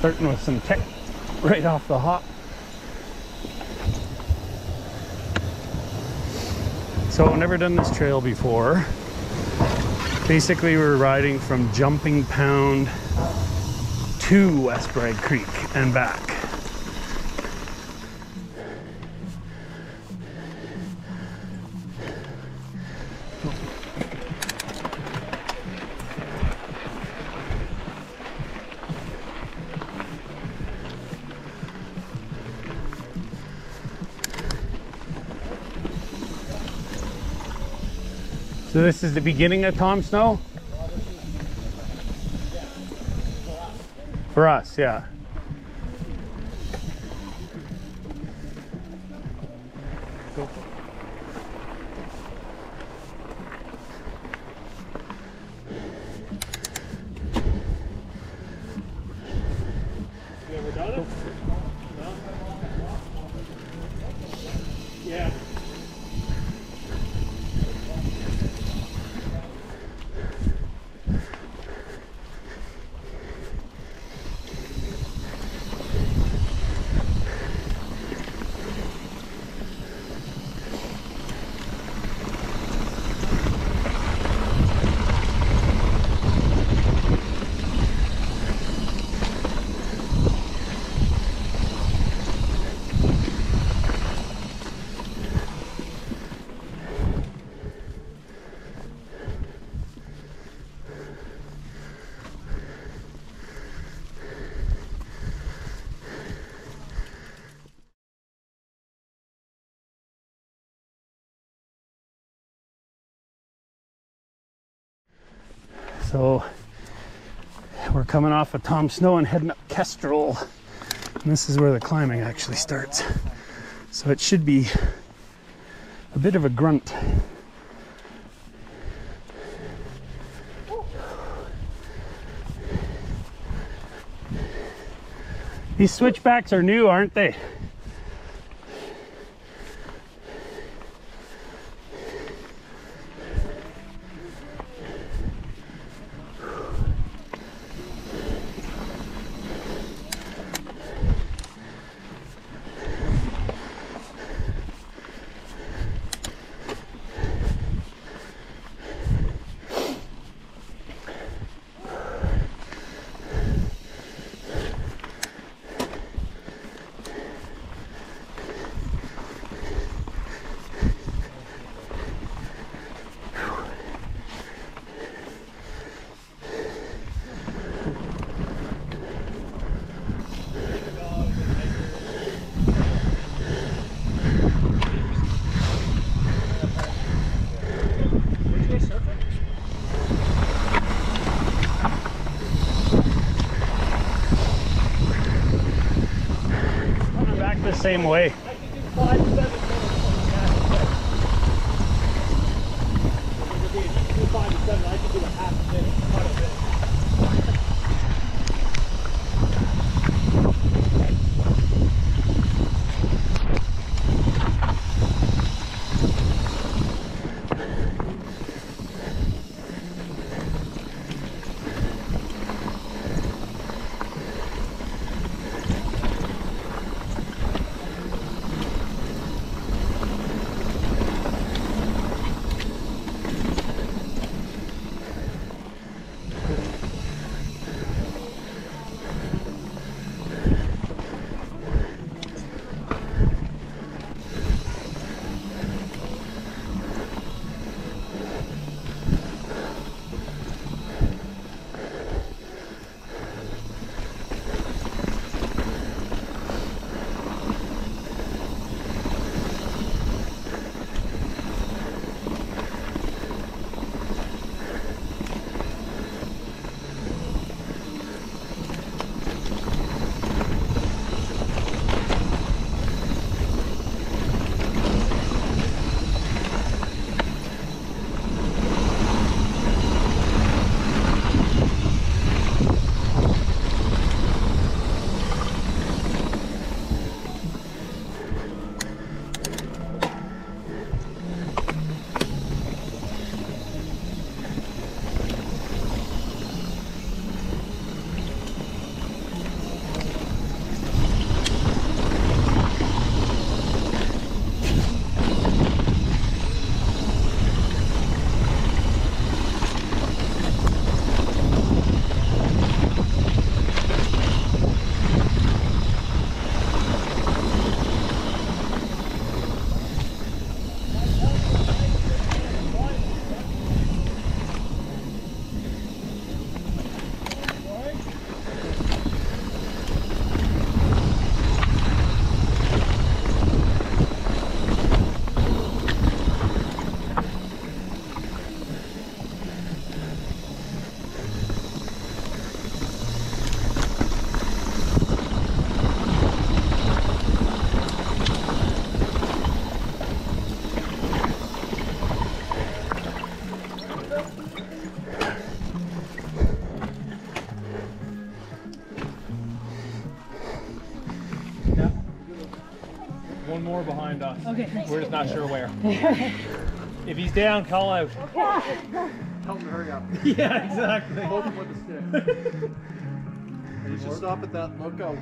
starting with some tech right off the hop. So I've never done this trail before. Basically, we're riding from Jumping Pound to West Bragg Creek and back. So this is the beginning of Tom Snow? For us, yeah. Cool. You ever done it? No? Yeah. So we're coming off of Tom Snow and heading up Kestrel. And this is where the climbing actually starts. So it should be a bit of a grunt. These switchbacks are new, aren't they? The same way. more behind us. Okay. We're just not sure where. If he's down, call out. Tell him to hurry up. Yeah, exactly. Hold him with the stick. And you should stop at that lookout.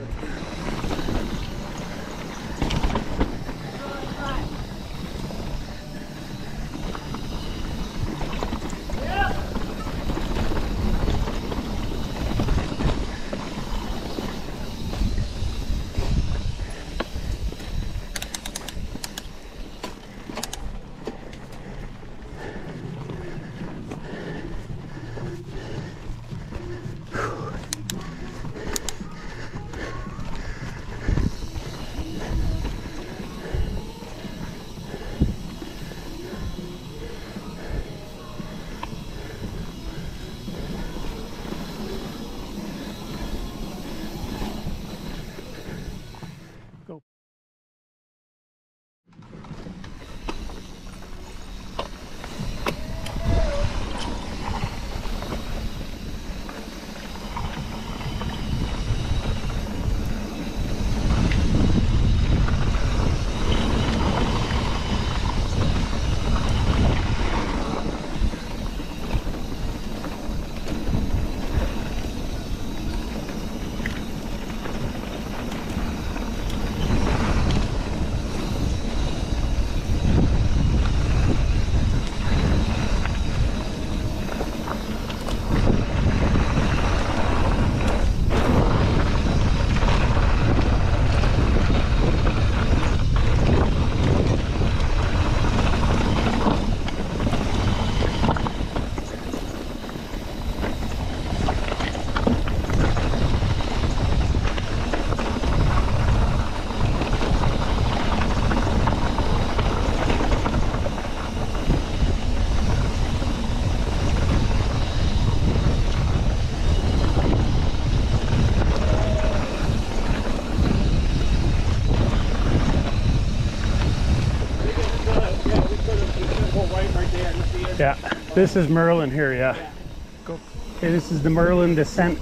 Yeah, this is Merlin here, yeah. Go. Okay, this is the Merlin descent.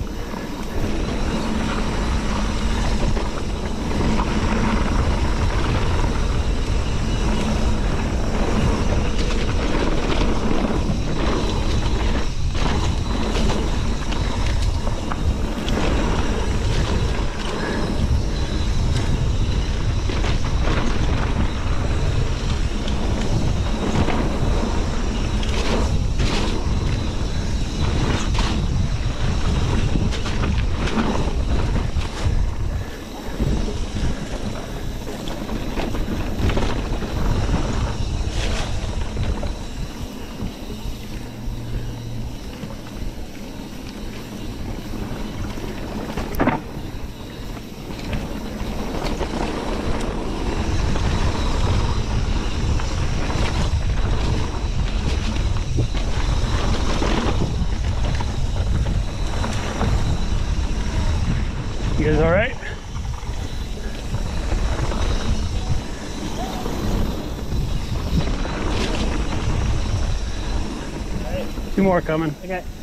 You guys all right? Two more coming. Okay.